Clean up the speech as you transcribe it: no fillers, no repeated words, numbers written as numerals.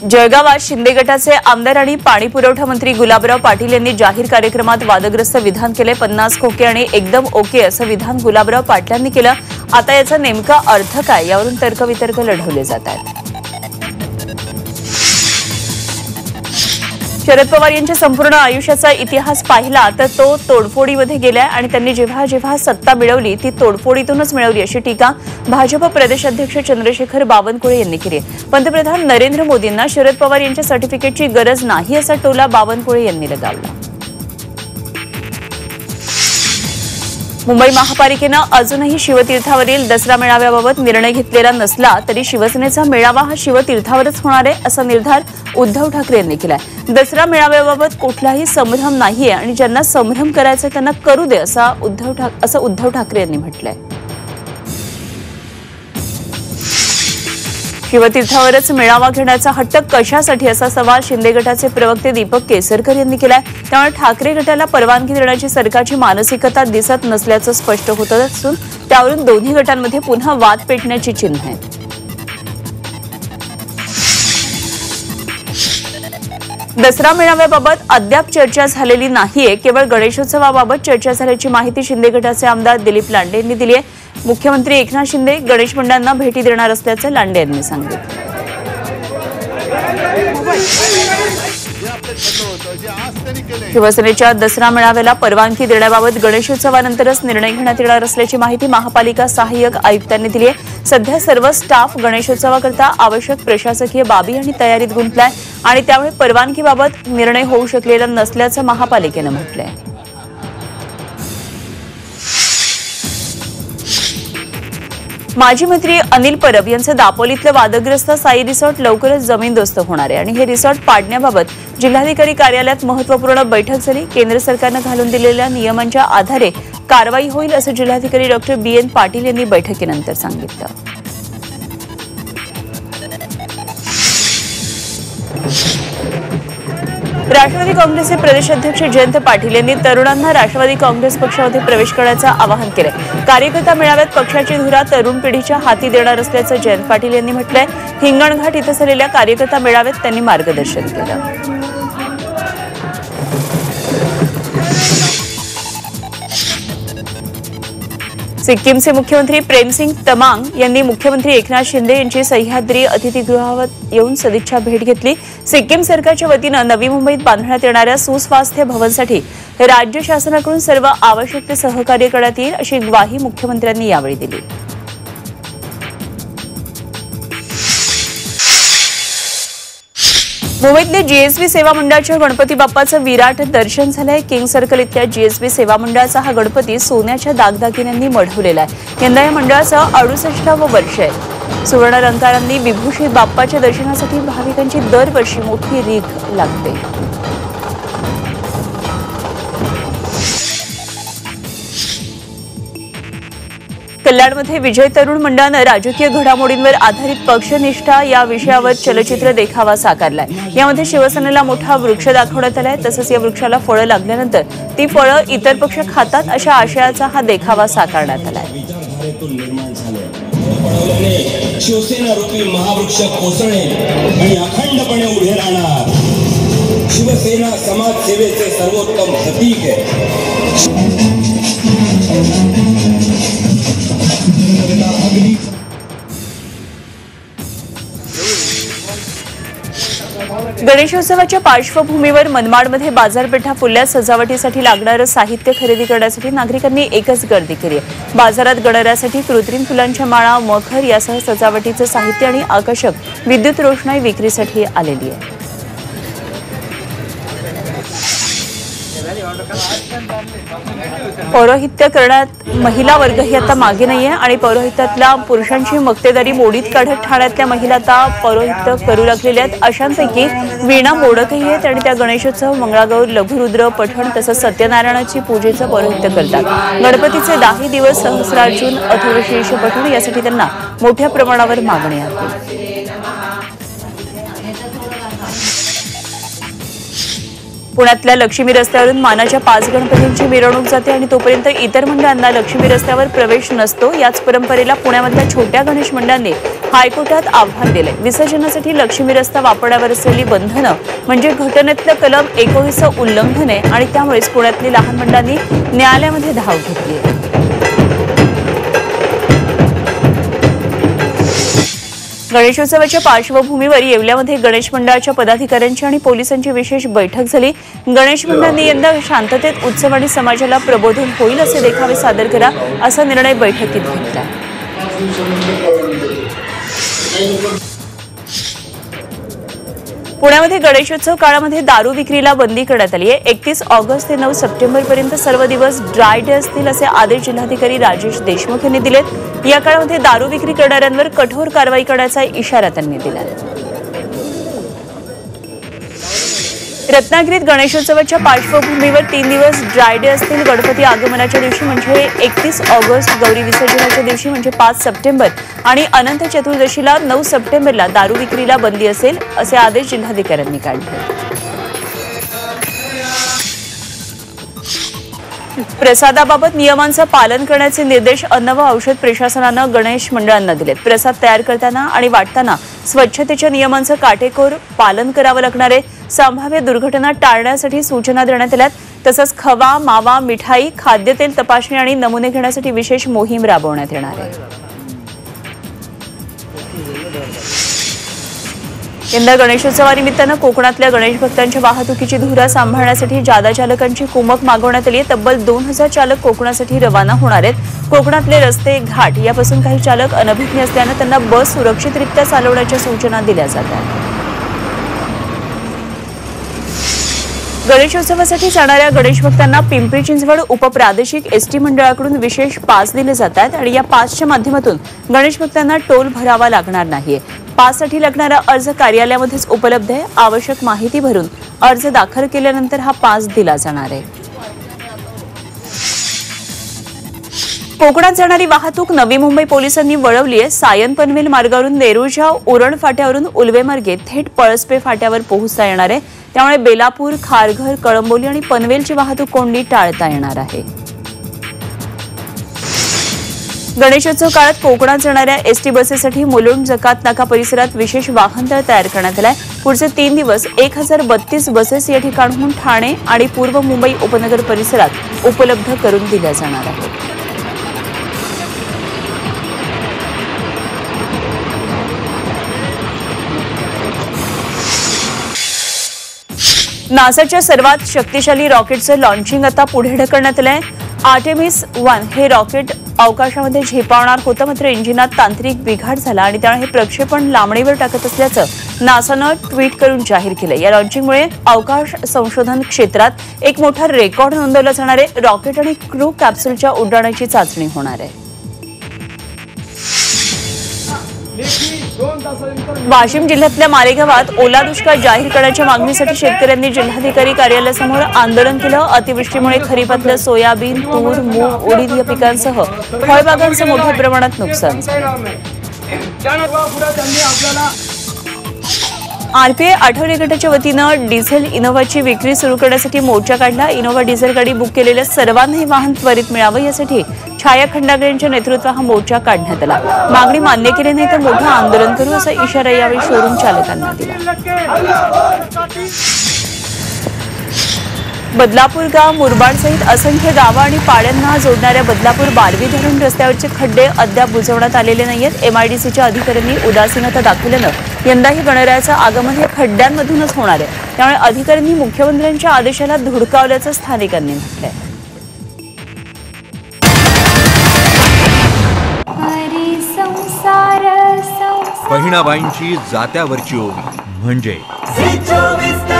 जळगावात शिंदे गटाचे आमदार आणि पाणी पुरवठा मंत्री गुलाबराव पाटील यांनी जाहीर कार्यक्रमात वादग्रस्त विधान केले। 50 खोके आणि एकदम ओके असं विधान गुलाबराव पाटलांनी केलं। आता याचा नेमका अर्थ काय यावरून तर्कवितर्क लढवले जात आहेत। शरद पवार यांच्या संपूर्ण आयुष्याचा इतिहास पाहिला तर तो तोडफोडीमध्ये गेलाय आणि त्यांनी जेव्हा जेव्हा सत्ता मिळवली ती तोडफोडीतूनच मिळवली अशी टीका भाजप प्रदेशाध्यक्ष चंद्रशेखर बावनकुळे यांनी केली। पंतप्रधान नरेंद्र मोदींना शरद पवार यांच्या सर्टिफिकेटची गरज नाही असा टोला बावनकुळे यांनी लगावला। मुंबई महापालिकेनं अजूनही शिवतीर्थावरील दसरा मेळाव्याबाबत निर्णय घेतलेला नसला तरी शिवसेनेचा मेळावा हा शिवतीर्थावरच होणार आहे असा निर्धार उद्धव ठाकरे यांनी केलाय। दसरा मेळाव्याबाबत कुठलाही संभ्रम नाहीये आणि ज्यांना संभ्रम करायचा त्यांना करू दे असं उद्धव ठाकरे यांनी म्हटलंय। शिवतीर्थावरच मेळावा घेण्याचा हट्ट कशासाठी असा सवाल शिंदे गटाचे प्रवक्ते दीपक केसरकर यांनी केलाय। त्यामुळे ठाकरे गटाला परवानगी देण्याची सरकारची मानसिकता दिसत नसल्याचं स्पष्ट होत असून त्यावरून दोन्ही गटांमध्ये पुन्हा वाद पेटण्याची चिन्ह आहेत। दसरा मेळाव्याबाबत अद्याप चर्चा झालेली नाहीये। केवळ गणेशोत्सवाबाबत चर्चा झाल्याची माहिती शिंदे गटाचे आमदार दिलीप लांडे यांनी दिली आहे। मुख्यमंत्री एकनाथ शिंदे गणेश मंडळांना भेटी देणार असल्याचं लांडे यांनी सांगितलं। शिवसेनेच्या दसरा मेळाव्याला परवानगी देण्याबाबत गणेशोत्सवानंतरच निर्णय घेण्यात येणार असल्याची माहिती महापालिका सहाय्यक आयुक्तांनी दिली आहे। सध्या सर्व स्टाफ गणेशोत्सवाकरता आवश्यक प्रशासकीय बाबी आणि तयारीत गुंतलाय आणि त्यामुळे परवानगीबाबत निर्णय होऊ शकलेला नसल्याचं महापालिकेनं म्हटलंय। माजी मंत्री अनिल परब यांचं दापोलीतलं वादग्रस्त साई रिसॉर्ट लवकरच जमीनदोस्त होणार आहे आणि हे रिसॉर्ट पाडण्याबाबत जिल्हाधिकारी कार्यालयात महत्त्वपूर्ण बैठक झाली। केंद्र सरकारनं घालून दिलेल्या नियमांच्या आधारे कारवाई होईल असं जिल्हाधिकारी डॉ. बी.एन. पाटील यांनी बैठकीनंतर सांगितलं। राष्ट्रवादी काँग्रेसचे प्रदेशाध्यक्ष जयंत पाटील यांनी तरुणांना राष्ट्रवादी काँग्रेस पक्षामध्ये प्रवेश करण्याचं आवाहन केलंय। कार्यकर्ता मेळाव्यात पक्षाची धुरा तरुण पिढीच्या हाती देणार असल्याचं जयंत पाटील यांनी म्हटलंय। हिंगणघाट इथं झालेल्या कार्यकर्ता मेळाव्यात त्यांनी मार्गदर्शन केलं। सिक्कीमचे मुख्यमंत्री प्रेमसिंग तमांग यांनी मुख्यमंत्री एकनाथ शिंदे यांची सह्याद्री अतिथीगृहावर येऊन सदिच्छा भेट घेतली। सिक्कीम सरकारच्या वतीनं नवी मुंबईत बांधण्यात येणाऱ्या सुस्वास्थ्य भवनसाठी राज्य शासनाकडून सर्व आवश्यक ते सहकार्य करण्यात येईल अशी ग्वाही मुख्यमंत्र्यांनी यावेळी दिली। मुंबईतल्या जीएसबी सेवा मंडळाच्या गणपती बाप्पाचं विराट दर्शन झालंय। किंग सर्कल इथल्या जीएसबी सेवा मंडळाचा हा गणपती सोन्याच्या दागदागिन्यांनी मढवलेला आहे। यंदा या मंडळाचं 68वं वर्ष आहे। सुवर्णालंकारांनी विभूषित बाप्पाच्या दर्शनासाठी भाविकांची दरवर्षी मोठी रीघ लागते। कल्याणमध्ये विजय तरुण मंडळानं राजकीय घडामोडींवर आधारित पक्षनिष्ठा या विषयावर चलचित्र देखावा साकारलाय। यामध्ये शिवसेनेला मोठा वृक्ष दाखवण्यात आलाय। तसंच या वृक्षाला फळं लागल्यानंतर ती फळं इतर पक्ष खातात अशा आशयाचा हा देखावा साकारण्यात आलाय। शिवसेना रूपी महावृक्ष कोसळणे आणि अखंडपणे उभे राहणार शिवसेना समाज सेवेचे सर्वोत्तम प्रतीक आहे। गणेशोत्सवाच्या पार्श्वभूमीवर मनमाडमध्ये बाजारपेठा फुलल्या। सजावटीसाठी लागणारं साहित्य खरेदी करण्यासाठी नागरिकांनी एकच गर्दी केली आहे। बाजारात गणरायासाठी कृत्रिम फुलांच्या माळा, मखर यासह सजावटीचं साहित्य आणि आकर्षक विद्युत रोषणाई विक्रीसाठी आलेली आहे। पौरोहित्य करण्यात महिला वर्गही आता मागे नाहीये आणि पौरोहित्यातल्या पुरुषांची मक्तेदारी मोडीत काढत ठाण्यातल्या महिला आता पौरोहित्य करू लागलेल्या आहेत। अशांपैकी वीणा मोडकही आहेत आणि त्या गणेशोत्सव, मंगळागौर, लघुरुद्र, पठण तसंच सत्यनारायणाची पूजेचं पौरोहित्य करतात। गणपतीचे 10 दिवस सहस्रार्जुन, अथर्वशीर्ष पठण यासाठी त्यांना मोठ्या प्रमाणावर मागणी आहे। पुण्यातल्या लक्ष्मी रस्त्यावरून मानाच्या 5 गणपतींची मिरवणूक जाते आणि तोपर्यंत इतर मंडळांना लक्ष्मी रस्त्यावर प्रवेश नसतो। याच परंपरेला पुण्यामधल्या छोट्या गणेश मंडळांनी हायकोर्टात आव्हान दिले. विसर्जनासाठी लक्ष्मी रस्ता वापरण्यावर असलेली बंधनं म्हणजे घटनेतलं कलम 21 उल्लंघन आहे आणि त्यामुळेच पुण्यातली लहान मंडळांनी न्यायालयामध्ये धाव घेतली आहे. गणेशोत्सवाच्या पार्श्वभूमीवर येवल्यामध्ये गणेश मंडळाच्या पदाधिकाऱ्यांची आणि पोलिसांची विशेष बैठक झाली. गणेश मंडळांनी यंदा शांततेत उत्सव आणि समाजाला प्रबोधन होईल असे देखावे सादर करा असा निर्णय बैठकीत घेतला. पुण्यामध्ये गणेशोत्सव काळामध्ये दारू विक्रीला बंदी करण्यात आली आहे. 31 ऑगस्ट ते 9 सप्टेंबर पर्यंत सर्व दिवस ड्राय डे असतील असे आदेश जिल्हाधिकारी राजेश देशमुख यांनी दिलेत. या काळामध्ये दारू विक्री करणाऱ्यांवर कठोर कारवाई करण्याचा इशारा त्यांनी दिला. रत्नागिरीत गणेशोत्सवाच्या पार्श्वभूमीवर 3 दिवस ड्राय डे असतील. गणपती आगमनाच्या दिवशी म्हणजे 31 ऑगस्ट, गौरी विसर्जनाच्या दिवशी म्हणजे 5 सप्टेंबर आणि अनंत चतुर्दशीला 9 सप्टेंबरला दारू विक्रीला बंदी असेल असे आदेश जिल्हाधिकाऱ्यांनी काढले. प्रसादाबाबत नियमांचं पालन करण्याचे निर्देश अन्न व औषध प्रशासनानं गणेश मंडळांना दिलेत. प्रसाद तयार करताना आणि वाटताना स्वच्छतेच्या नियमांचं काटेकोर पालन करावं लागणार आहे. संभाव्य दुर्घटना टाळण्यासाठी सूचना देण्यात आल्यात. तसंच खवा, मावा, मिठाई, खाद्यतेल तपासणी आणि नमुने घेण्यासाठी विशेष मोहीम राबवण्यात येणार आहे. यंदा गणेशोत्सवानिमित्तानं कोकणातल्या गणेश भक्तांच्या वाहतुकीची धुरा सांभाळण्यासाठी जादा चालकांची कुमक मागवण्यात आली आहे. तब्बल 2000 चालक कोकणासाठी रवाना होणार आहेत. कोकणातले रस्ते, घाट यापासून काही चालक अनभिज्ञ असल्यानं त्यांना बस सुरक्षितरित्या चालवण्याच्या सूचना दिल्या जात आहेत. गणेशोत्सवासाठी जाणाऱ्या गणेश भक्तांना पिंपरी चिंचवड उपप्रादेशिक एसटी मंडळाकडून विशेष पास दिले जात आहेत आणि या पासच्या माध्यमातून गणेश भक्तांना टोल भरावा लागणार नाहीये. पाससाठी लागणारा अर्ज कार्यालयामध्येच उपलब्ध आहे. आवश्यक माहिती भरून अर्ज दाखल केल्यानंतर हा पास दिला जाणार आहे. कोकणात जाणारी वाहतूक नवी मुंबई पोलिसांनी वळवली आहे. सायन पनवेल मार्गावरून नेरूळच्या उरण फाट्यावरून उल्वे मार्गे थेट पळसपे फाट्यावर पोहोचता येणार आहे. त्यामुळे बेलापूर, खारघर, कळंबोली आणि पनवेलची वाहतूक कोंडी टाळता येणार आहे. गणेशोत्सव काळात कोकणात जाणाऱ्या एसटी बसेससाठी मुलुंड, जकात नाका परिसरात विशेष वाहनतळ तयार करण्यात आलाय. पुढचे 3 दिवस 1032 बसेस या ठिकाणाहून ठाणे आणि पूर्व मुंबई उपनगर परिसरात उपलब्ध करून दिल्या जाणार आहेत. नासाच्या सर्वात शक्तिशाली रॉकेटचं लॉन्चिंग आता पुढे ढकलण्यात आलंय. आर्टेमिस 1 हे रॉकेट अवकाशामध्ये झेपावणार होतं, मात्र इंजिनात तांत्रिक बिघाड झाला आणि त्यामुळे हे प्रक्षेपण लांबणीवर टाकत असल्याचं नासानं ट्विट करून जाहीर केलं. या लॉन्चिंगमुळे अवकाश संशोधन क्षेत्रात एक मोठा रेकॉर्ड नोंदवला जाणार आहे. रॉकेट आणि क्रू कॅप्सूलच्या उड्डाणाची चाचणी होणार आहे. वाशिम जिल्ह्यातल्या मालेगावात ओला दुष्काळ जाहीर करण्याच्या मागणीसाठी शेतकऱ्यांनी जिल्हाधिकारी कार्यालयासमोर आंदोलन केलं. अतिवृष्टीमुळे खरीपातलं सोयाबीन, तूर, मूग, उडीद या पिकांसह फळबागांचं मोठ्या प्रमाणात नुकसान झालं. आरपीआय आठवले गटाच्या वतीनं डिझेल इनोव्हाची विक्री सुरू करण्यासाठी मोर्चा काढला. इनोव्हा डिझेल गाडी बुक केलेल्या सर्वांनाही वाहन त्वरित मिळावं यासाठी छाया खंडागरे यांच्या नेतृत्वात हा मोर्चा काढण्यात आला. मागणी मान्य केली नाही तर मोठं आंदोलन करू असा इशारा यावेळी शोरूम चालकांना दिला. बदलापूर गाव, मुरबाडसहित असंख्य गावं आणि पाड्यांना जोडणाऱ्या बदलापूर बारवी धरण रस्त्यावरचे खड्डे अद्याप बुजवण्यात आलेले नाहीयेत. एमआयडीसीच्या अधिकाऱ्यांनी उदासीनता दाखवल्यानं यंदाही गणरायाचं आगमन हे खड्ड्यांमधूनच होणार आहे. त्यामुळे अधिकाऱ्यांनी मुख्यमंत्र्यांच्या आदेशाला धुडकावल्याचं स्थानिकांनी म्हटलंय. बहिणाबाईंची जात्यावरची ओवी म्हणजे